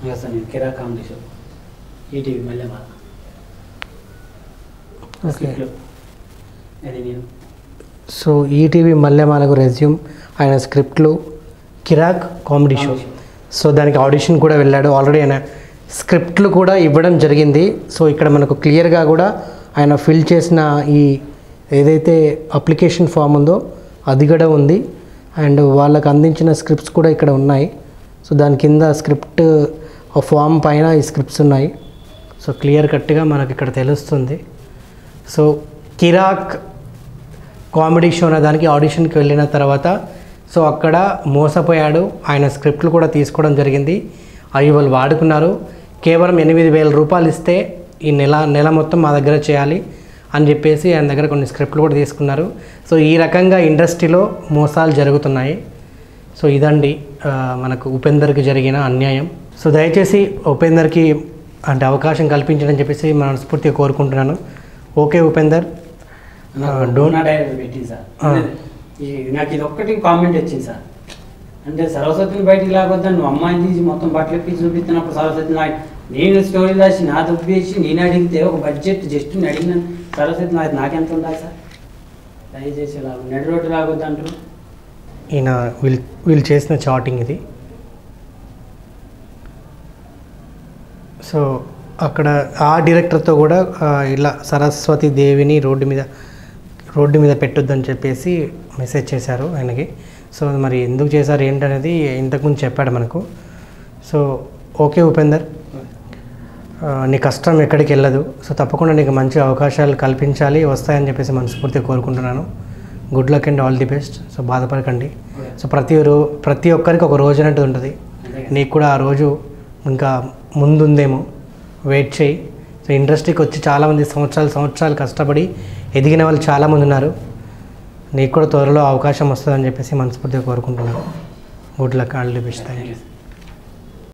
Sir నేను కిరా comedy show ETV Mallemala అది నేను. సో ఈటీవీ మల్లెమాలకు రెజ్యూమ్ ఆయన స్క్రిప్ట్లు కిరాక్ కామెడీ షో. సో దానికి ఆడిషన్ కూడా వెళ్ళాడు. ఆల్రెడీ ఆయన స్క్రిప్ట్లు కూడా ఇవ్వడం జరిగింది. సో ఇక్కడ మనకు క్లియర్గా కూడా ఆయన ఫిల్ చేసిన ఈ ఏదైతే అప్లికేషన్ ఫామ్ ఉందో అది కూడా ఉంది. అండ్ వాళ్ళకి అందించిన స్క్రిప్ట్స్ కూడా ఇక్కడ ఉన్నాయి. సో దాని కింద స్క్రిప్ట్ ఫామ్ పైన ఈ స్క్రిప్ట్స్ ఉన్నాయి. సో క్లియర్ కట్గా మనకి ఇక్కడ తెలుస్తుంది. సో కిరాక్ కామెడీ షో అనే దానికి ఆడిషన్కి వెళ్ళిన తర్వాత సో అక్కడ మోసపోయాడు. ఆయన స్క్రిప్ట్లు కూడా తీసుకోవడం జరిగింది. అవి వాళ్ళు వాడుకున్నారు. కేవలం 8,000 రూపాయలు ఇస్తే ఈ నెల మొత్తం మా దగ్గర చేయాలి అని చెప్పేసి ఆయన దగ్గర కొన్ని స్క్రిప్ట్లు కూడా తీసుకున్నారు. సో ఈ రకంగా ఇండస్ట్రీలో మోసాలు జరుగుతున్నాయి. సో ఇదండి మనకు ఉపేందర్కి జరిగిన అన్యాయం. సో దయచేసి ఉపేందర్కి అంటే అవకాశం కల్పించడం చెప్పేసి మనస్ఫూర్తిగా కోరుకుంటున్నాను. ఓకే ఉపేందర్, డైరెక్టర్ పెట్టింది సార్. నాకు ఇది ఒక్కటి కామెంట్ వచ్చింది సార్. అంటే సరస్వతిని బయటికి లాగొద్దని నువ్వు అమ్మాయిని తీసి మొత్తం బట్టలు ఎప్పి చూపిస్తున్నప్పుడు సరస్వతి నేను స్టోరీ రాసి నా దుబ్బేసి నేను అడిగితే ఒక బడ్జెట్ జస్ట్ అడిగిన సరస్వతి నాకెంత ఉండాలి సార్? దయచేసి ఇలా నడి రోడ్డు లాగొద్దు అంటారు. ఈయన వీళ్ళు చేసిన చాటింగ్ ఇది. సో అక్కడ ఆ డైరెక్టర్తో కూడా ఇలా సరస్వతి దేవిని రోడ్డు మీద పెట్టొద్దని చెప్పేసి మెసేజ్ చేశారు ఆయనకి. సో మరి ఎందుకు చేశారు ఏంటనేది ఇంతకుముందు చెప్పాడు మనకు. సో ఓకే ఉపేందర్, నీ కష్టం ఎక్కడికి వెళ్ళదు. సో తప్పకుండా నీకు మంచి అవకాశాలు కల్పించాలి, వస్తాయని చెప్పేసి మనస్ఫూర్తిగా కోరుకుంటున్నాను. Good luck and all the best. So బాధపడకండి. సో ప్రతి ఒక్కరికి ఒక రోజు అనేది ఉంటుంది. నీకు కూడా ఆ రోజు ఇంకా ముందుందేమో, వెయిట్ చేయి. సో ఇండస్ట్రీకి వచ్చి చాలామంది సంవత్సరాలు కష్టపడి ఎదిగిన వాళ్ళు చాలామంది ఉన్నారు. నీకు కూడా త్వరలో అవకాశం వస్తుందని చెప్పేసి మనస్ఫూర్తిగా కోరుకుంటున్నాను. Good luck, all the best. Thank you.